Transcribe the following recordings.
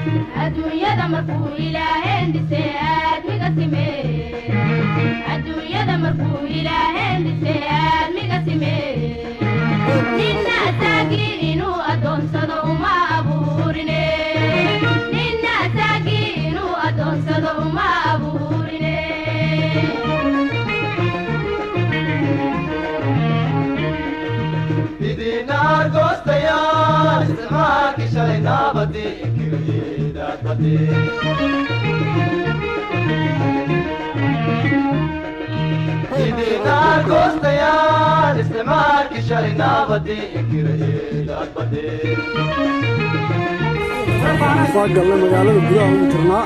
الدنيا ده مرفوع إلى هند سياد مقسمة الدنيا ده مرفوع إلى هند سياد مقسمة نينا ساقينو أدون صدو ما أبورني نينا ساقينو أدون صدو ما أبورني بدينا قوستيان استماك شلينا بدي كريدات بدي بدينا قوستيان استماك شلينا بدي كريدات بدي فاق الله مقالة بقى ومترنا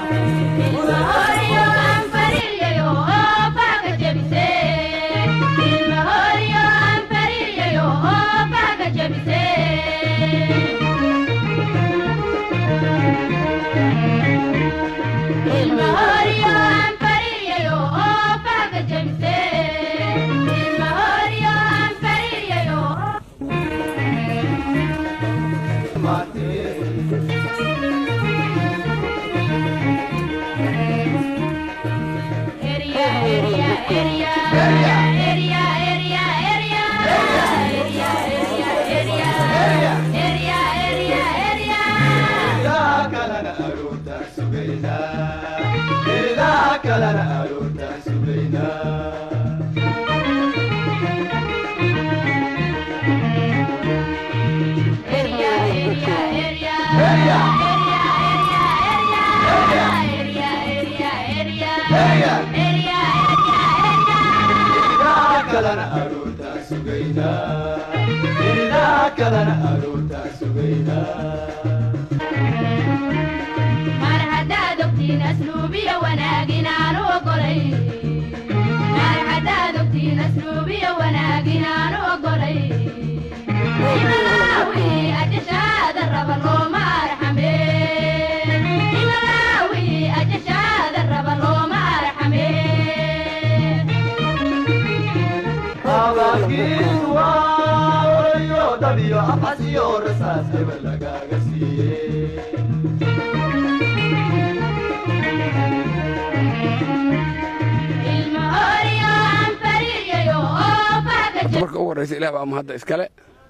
marka ugu horeysa ilaah baa mahad iskale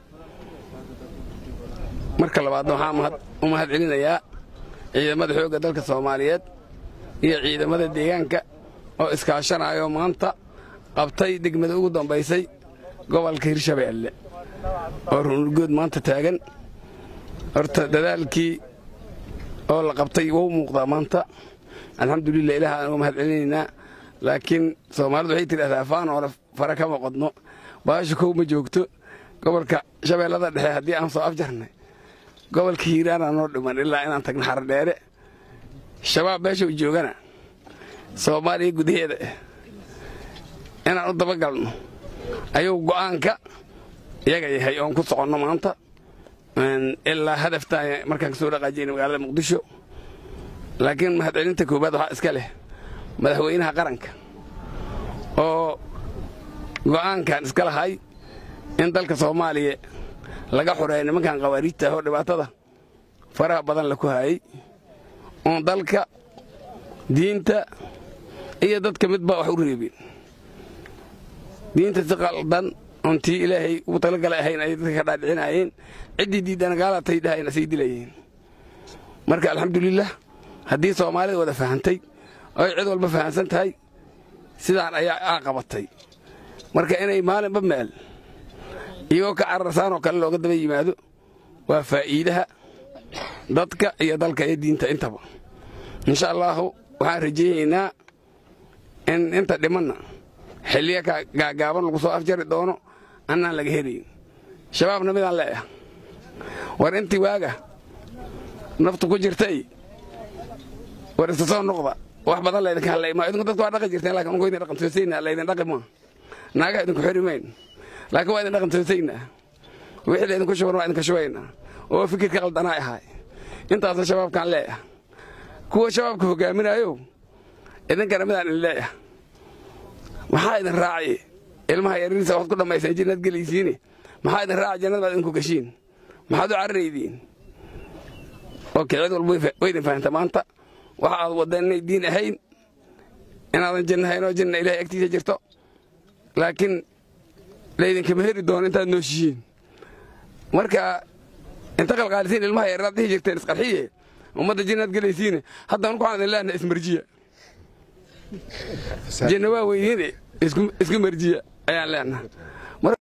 marka labaad waxaan mahad celinayaa ciidamada xoogga dalka Soomaaliyeed iyo ciidamada deegaanka oo iskaashanayo maanta qabtay degmada ugu dambeysay gobolka Hirshabeelle oo rungood maanta taagan horta dadaalkii oo la qabtay wuu muuqdaa maanta alxamdulillah ilaah aan mahad celinaynaa laakiin Soomaalidu waxay tiraahdaa faan oo fara kama qodno baasha kuma joogto gobolka Shabeellada dhexe hadii aan soo afjarnay gobolka Hiiraan aan noo dhiman ilaa inaan tagno Xardheere shabaab beesha joogana Soomaaliya gudaheeda inaan u daba galno ayuu go'aanka iyaga yahay oo ku socono maanta ilaa hadafta markaan soo dhaqaajinay magaalada Muqdisho laakiin mahad celinta koobaad waxa iska leh madaxweynaha qaranka oo go'aankan iska lahay in dalka Soomaaliya laga xoreeyo nimankan qawaariidta oo dhibaatada faraha badan la ku hayay oo dalka diinta iyo dadka midba wax u reebin diinta si qaldan intii ilaahay uu talagalay ahayn ay dadka ka dhaadhicinayeen cidii diidan gaalatay dhahayna sii dilayeen marka alxamdulillah haddii Soomaalidu wada fahantay oo cid walba fahansan tahay sidaan ayaa qabatay marka inay maalinba meel iyagoo ka cararsan oo kale looga daba yimaado waa faa'iidaha dadka iyo dalka iyo diinta intaba insha Allah waxaan rajaynaynaa in inta dhimanna xilliga gaagaaban lagu soo afjari doono annaan laga helin shabaabna midaan leeyahay war intii waaga naftu ku jirtay war isa soo noqda wax badan la idinka hadlay ma idinku dadku waa dhaqan jirteen laakiin ugu idin dhaqan toosayna la idin dhaqi ma naaga idinku xirimeyn laakiin waa idin dhaqan toosayna wixii la idinku shubaan waa idinka shubayna oo fikirka qaldanaa ahay intaas shabaabkan leeyahay kuwa shabaabka hogaaminayo idinkana midaan leeyahay maxaa idin raacay ilmaha yariisa wax ku dhamaysan jannad galaysiin maxaa idin raacay jannada idinku gashiin maxaad u carreeydiin اوكي عيد ويدن فهمت مانتا waxaad wadannay diin ahayn inaadan jannahayn oo janna ilaahay agtiisa jirto laakiin leedin kama heri doon intaad nooshiin marka inta qalqaalisiin ilmaha yaraad dhigi jirteen isqarxiye ummadda jannad galaysiin hadda aan ku aan ilaahay ismarjiya janna waa weeyeen isku marjiya ayaan leenahay